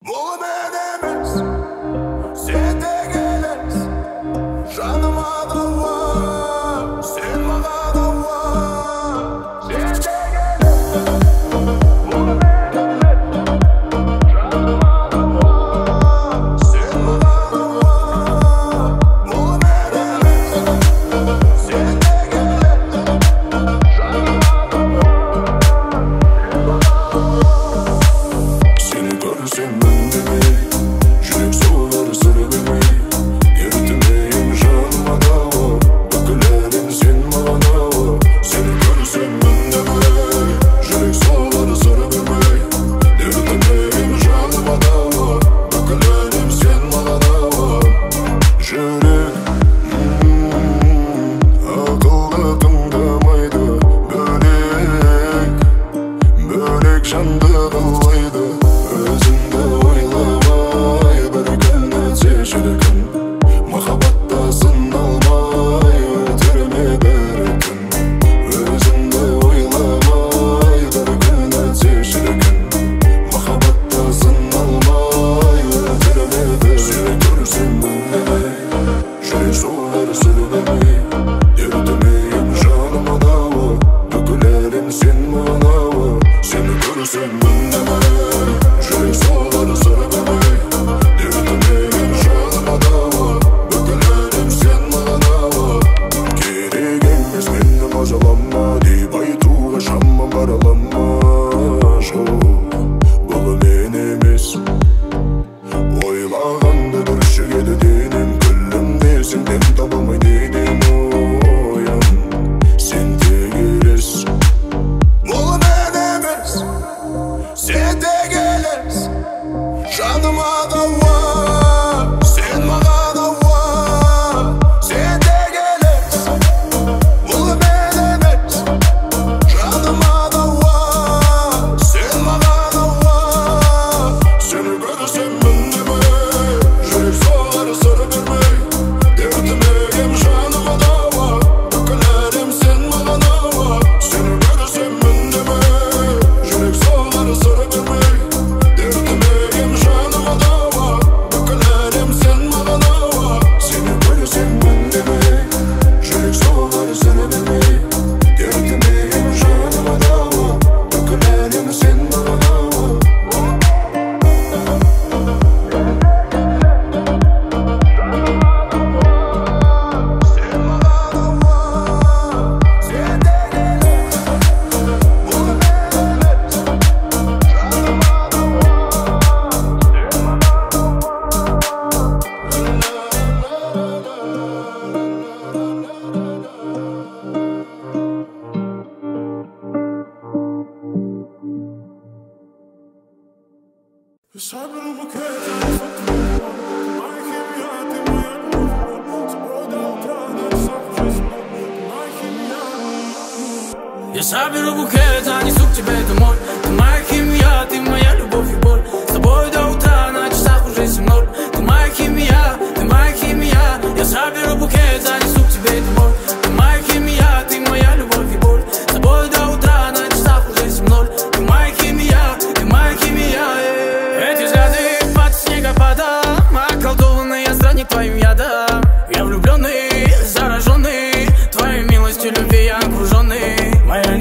Я соберу букет, а несу к тебе домой. Ты моя химия, ты моя любовь и боль. С тобой до утра, на часах уже 7:00. Ты моя химия, ты моя химия. Я соберу букет, а несу к тебе домой. Ты моя химия, ты моя любовь и боль. С тобой до утра, на часах уже 7:00. Ты моя химия, ты моя химия. Эти взгляды под снегопадом, околдованный я странник твоим ядом. Я влюбленный, зараженный твоей милостью, любви я окруженный. Моя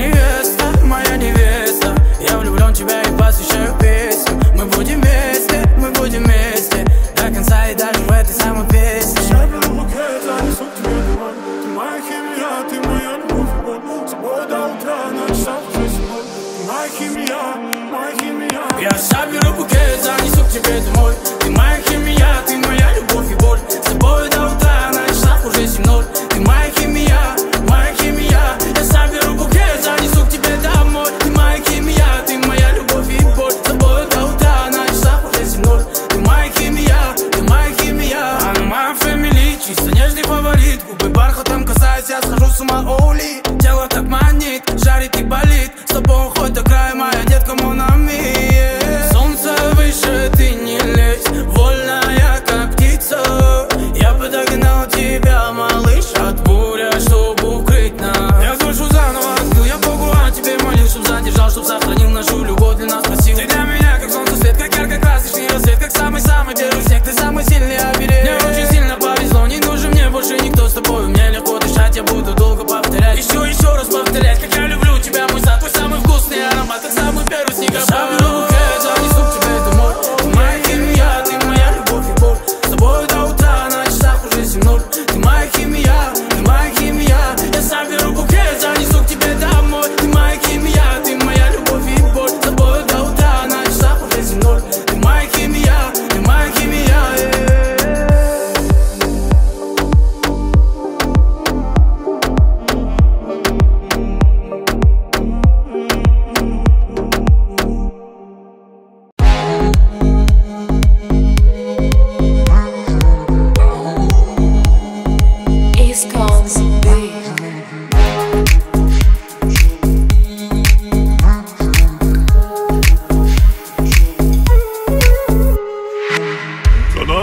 невеста, я влюблен в тебя и посвящаю песню. Мы будем вместе до конца и даже в этой самой песне. Соберу букет, а несу к тебе домой.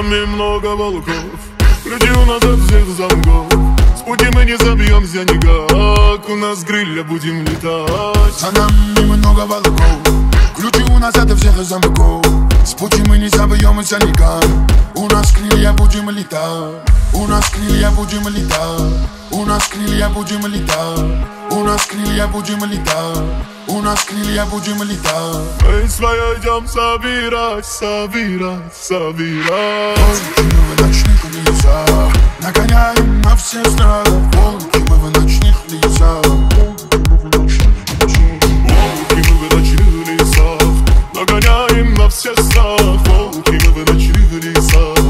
нами много волков, ключи у нас от всех замков. С пути мы не забьемся никак, у нас крылья будем летать. За нами много волков, ключи у нас от всех замков. С пути мы не забьемся никак, у нас крылья будем летать. У нас крылья будем летать, у нас крылья будем летать, у нас крылья будем летать, у нас крылья будем летать. Мы свое идем собирать, собирать, собирать. Волки мы в ночных лесах, нагоняем на все страны. Волки мы в ночных лесах, волки мы в ночных лесах, нагоняем на все страх. Волки мы в ночных лесах.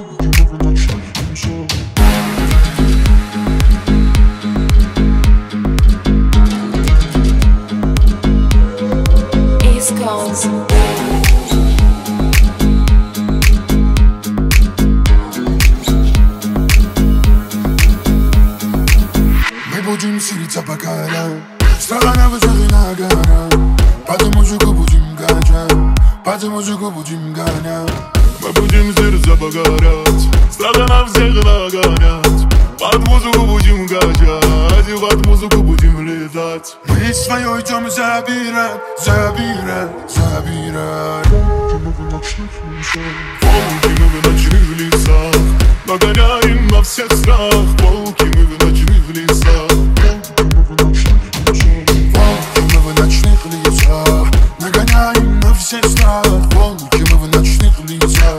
мы будем сириться по горам, страна на высоты на горах. Под музыку будем гонять, под музыку будем гонять. Мы будем сердца погорять, страна всех нагонять. Под музыку будем качать, под музыку будем летать. Мы свое идем забирать, забирать, забирать. Волки мы в ночных лесах, нагоняем на всех страх. Волки мы в ночных лесах. Волки мы в ночных лесах, нагоняем на всех страх. Волки мы в ночных лесах.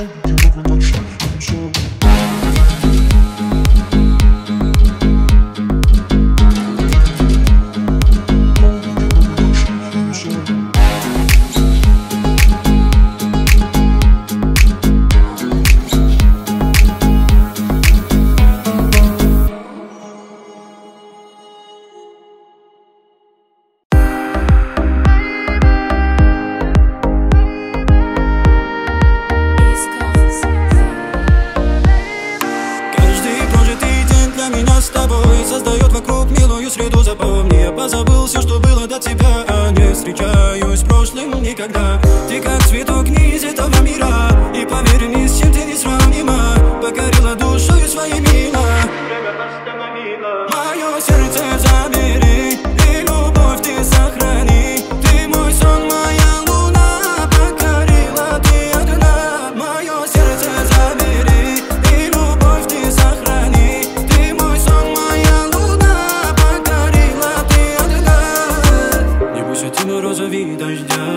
Создает вокруг милую среду, запомни. Я позабыл все, что было до тебя, а не встречаюсь с прошлым никогда. Ты как цветок не из этого мира, и поверь, ни с чем ты не сравнима. Покорила душою своей мило, время остановило. Мое сердце забери, и любовь ты сохрани. Ты мой сон, моя луна, покорила ты одна. Мое сердце забери, и любовь ты сохрани. Ты мой сон, моя луна, покорила ты одна. Не бойся ты морозови дождя,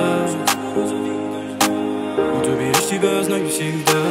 вот уберешь тебя, знаю всегда.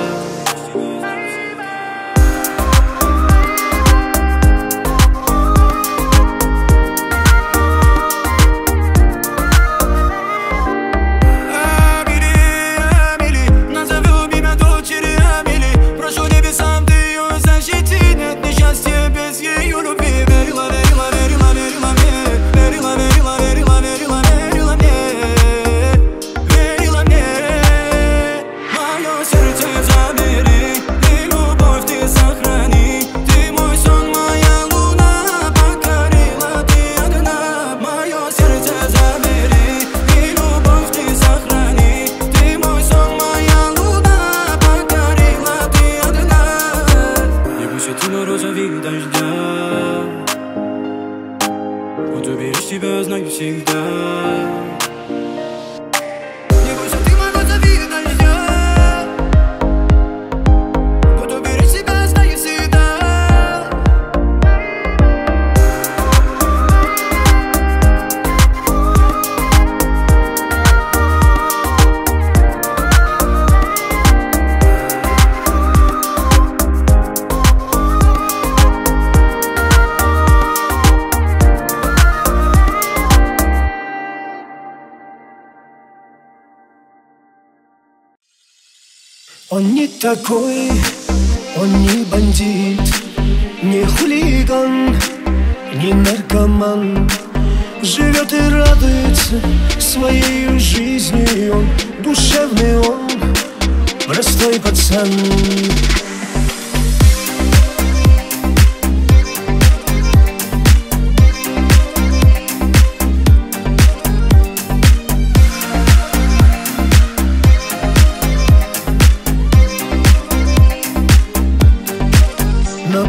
Он не такой, он не бандит, не хулиган, не наркоман. Живет и радуется своей жизнью. Он душевный, он простой пацан.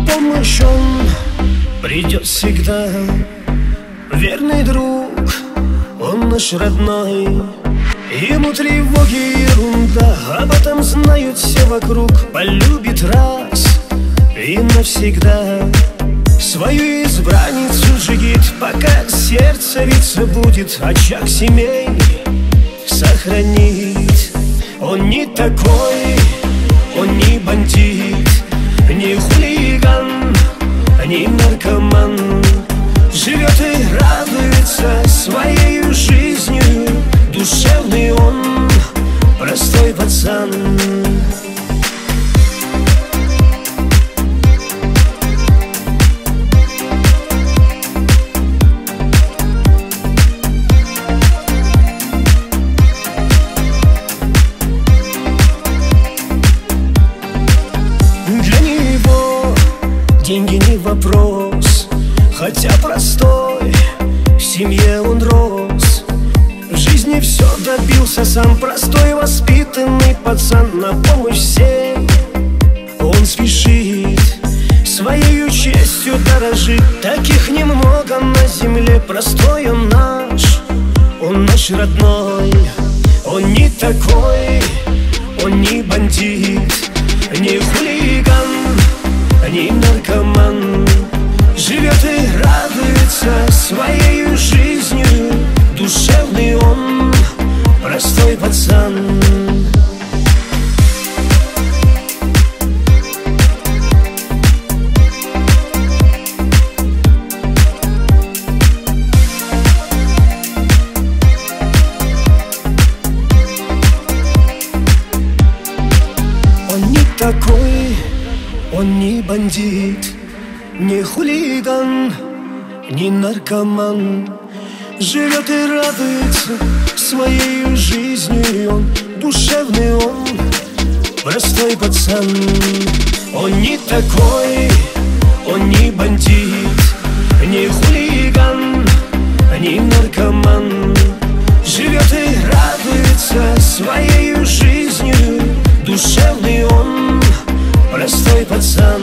помощь он придет всегда. Верный друг, он наш родной. Ему тревоги ерунда, об этом знают все вокруг. Полюбит раз и навсегда свою избранницу ждет, пока сердце биться будет, очаг семей сохранит. Он не такой, он не бандит, не хулиган, не наркоман. Живет и радуется своей жизнью, душевный он, простой пацан. Для него деньги не вопрос, хотя простой, в семье он рос. В жизни все добился сам, простой воспитанный пацан. На помощь всем он спешит, своей честью дорожит. Таких немного на земле, простой он наш родной. Он не такой, он не бандит, не хулиган, не наркоман. Живет и радуется своей жизнью, душевный он, простой пацан. Он не такой, он не бандит, не хулиган, не наркоман. Живет и радуется своей жизнью он, душевный он, простой пацан. Он не такой, он не бандит, не хулиган, не наркоман. Живет и радуется своей жизнью, душевный он, простой пацан.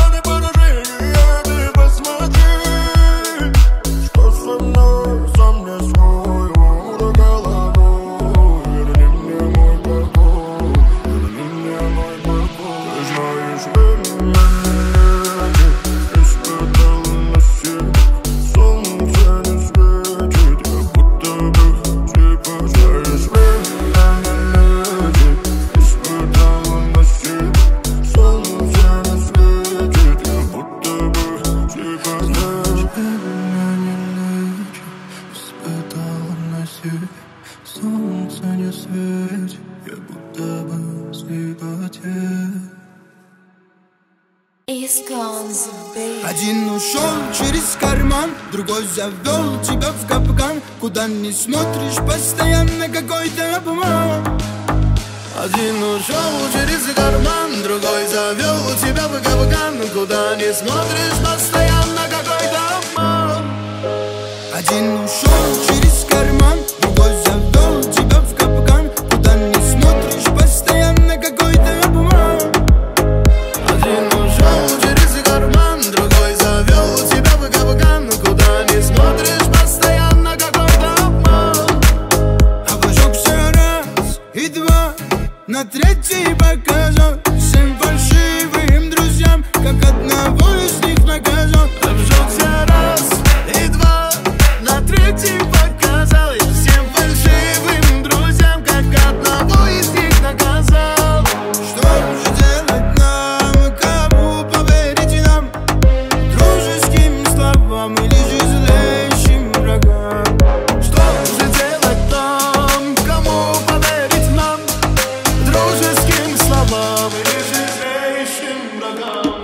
Со мной Один ушел через карман, другой завел тебя в капкан. Куда не смотришь, постоянно какой-то обман. Один ушел через карман, другой завел тебя в капкан. Куда не смотришь, постоянно какой-то обман. Один ушел через карман, другой завел тебя в капкан. Куда не смотришь, постоянно какой-то обман. Один ушел через карман, другой завел тебя в капкан. Куда не смотришь, постоянно какой-то обман. Обожегся раз и два, на третий показал всем фальшивым друзьям, как одного из них наказал. Обжегся раз и два, на третий показал всем фальшивым друзьям, как одного из них наказал. Что же делать нам, кому поверить нам? Дружеским словам или же злейшим врагам? Что же делать нам, кому поверить нам? Дружеским словам или же злейшим врагам?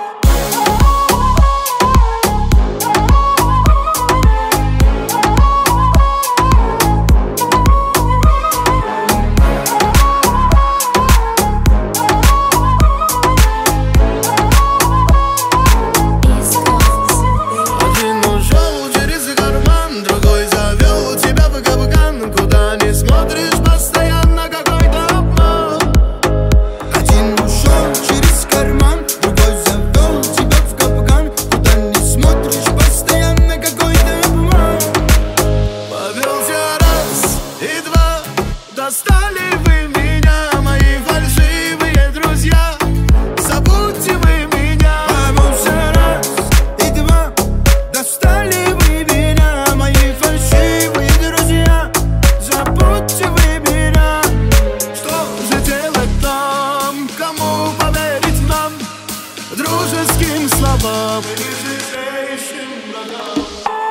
Один ушел через карман, другой завел тебя в капкан. Куда не смотришь, постоянно какой-то обман. Один ушел через карман, другой завел тебя в капкан. Куда не смотришь, постоянно какой-то обман. Повелся раз и два, достали вы меня, мои фальшивые друзья. Забудьте вы меня. Повелся раз и два, достали вы меня, мои фальшивые друзья. Забудьте вы меня. Что же делать нам, кому поверить нам? Дружеским словам или же злейшим врагам?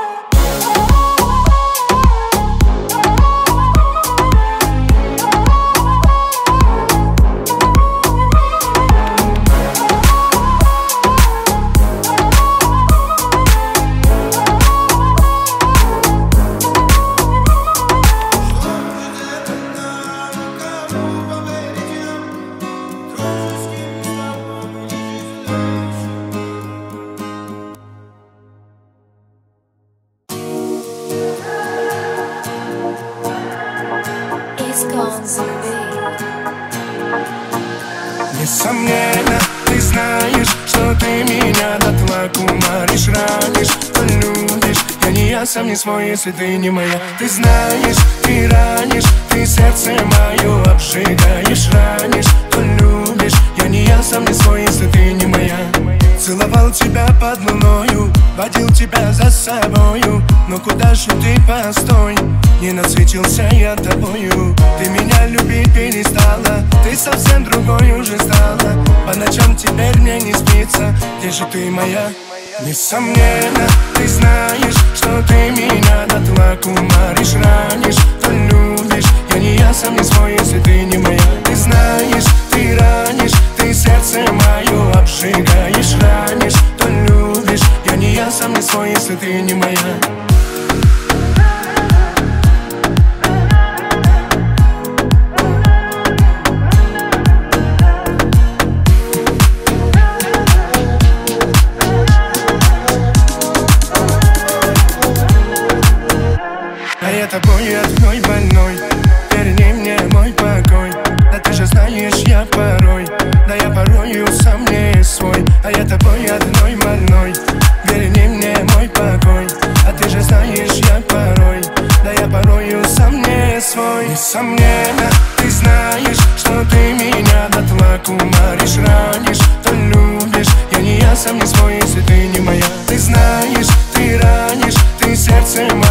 Несомненно, ты знаешь, что ты меня дотла кумаришь, ранишь, полюбишь. Я не я, сам не свой, если ты не моя. Ты знаешь, ты ранишь, ты сердце мое обжигаешь, ранишь, полюбишь. Я не я, сам не свой, если ты не моя. Целовал тебя под луною, водил тебя за собою. Но куда же ты, постой, не насытился я тобою. Ты меня любить перестала, ты совсем другой уже стала. По ночам теперь мне не спится, где же ты моя? Несомненно, ты знаешь, что ты меня дотла кумаришь, ранишь, полюбишь. Я не я, сам не свой, если ты не моя. Ты знаешь, ты ранишь, ты сердце мое обжигаешь, ранишь, полюбишь. Я не я, сам не свой, если ты не моя. Я тобой одной больной, верни мне мой покой. Да ты же знаешь, я порой, да я порою сам не свой. А я тобой одной больной, верни мне мой покой. А ты же знаешь, я порой, да я порою сам не свой. Несомненно, ты знаешь, что ты меня дотла кумаришь, ранишь, полюбишь. Я не я, сам не свой, если ты не моя. Ты знаешь, ты ранишь, ты сердце мое